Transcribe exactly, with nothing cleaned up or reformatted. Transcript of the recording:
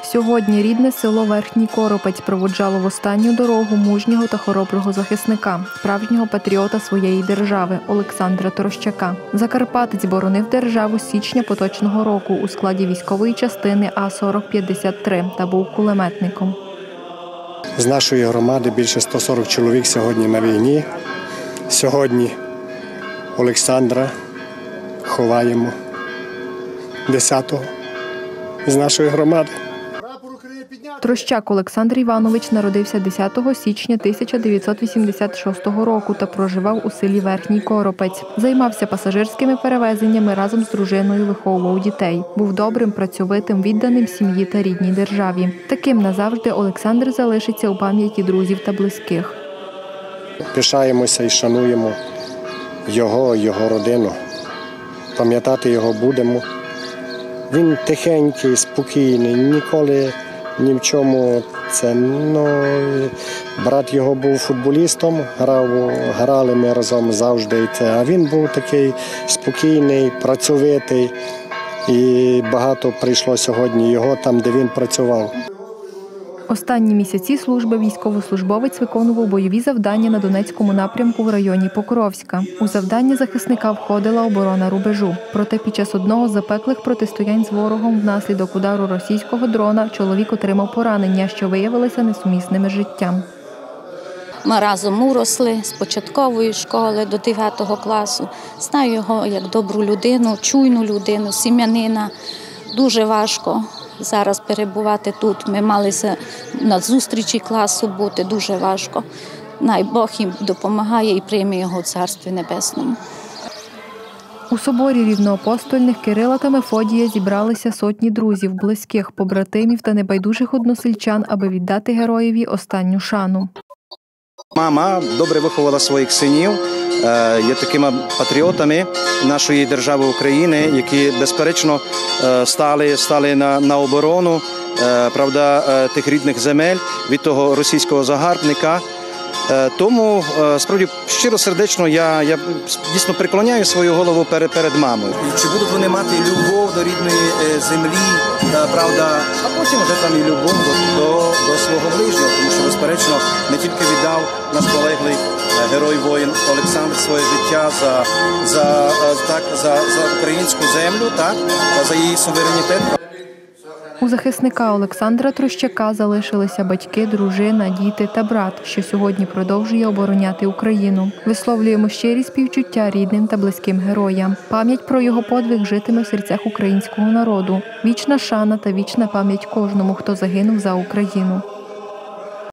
Сьогодні рідне село Верхній Коропець проводжало в останню дорогу мужнього та хороброго захисника, справжнього патріота своєї держави Олександра Трощака. Закарпатець боронив державу з січня поточного року у складі військової частини А сорок п'ятдесят три та був кулеметником. З нашої громади більше ста сорока чоловік сьогодні на війні. Сьогодні Олександра ховаємо десятого з нашої громади. Трощак Олександр Іванович народився десятого січня тисяча дев'ятсот вісімдесят шостого року та проживав у селі Верхній Коропець. Займався пасажирськими перевезеннями, разом з дружиною виховував дітей. Був добрим, працьовитим, відданим сім'ї та рідній державі. Таким назавжди Олександр залишиться у пам'яті друзів та близьких. Пишаємося і шануємо його, його родину. Пам'ятати його будемо. Він тихенький, спокійний, ніколи ні в чому це. Ну, брат його був футболістом, грав, грали ми разом завжди. І це. А він був такий спокійний, працьовитий. І багато прийшло сьогодні його там, де він працював. Останні місяці служби військовослужбовець виконував бойові завдання на Донецькому напрямку в районі Покровська. У завдання захисника входила оборона рубежу. Проте під час одного з запеклих протистоянь з ворогом внаслідок удару російського дрона чоловік отримав поранення, що виявилися несумісними з життям. Ми разом уросли з початкової школи до дев'ятого класу. Знаю його як добру людину, чуйну людину, сім'янина. Дуже важко зараз перебувати тут. Ми малися на зустрічі класу бути, дуже важко. Най Бог їм допомагає і прийме його в Царстві Небесному. У соборі рівноапостольних Кирила та Мефодія зібралися сотні друзів, близьких, побратимів та небайдужих односельчан, аби віддати героєві останню шану. Мама добре виховала своїх синів, є такими патріотами нашої держави України, які, безперечно, стали, стали на, на оборону, правда, тих рідних земель від того російського загарбника. Тому, справді, щиро-сердечно я, я дійсно приклоняю свою голову перед, перед мамою. Чи будуть вони мати любов до рідної землі, правда, а потім вже там і любов до, до, до свого ближнього, тому що, безперечно, не тільки віддав наш полеглий герой-воїн Олександр своє життя за, за, так, за, за українську землю, так, за її суверенітет. У захисника Олександра Трощака залишилися батьки, дружина, діти та брат, що сьогодні продовжує обороняти Україну. Висловлюємо щирі співчуття рідним та близьким героям. Пам'ять про його подвиг житиме в серцях українського народу. Вічна шана та вічна пам'ять кожному, хто загинув за Україну.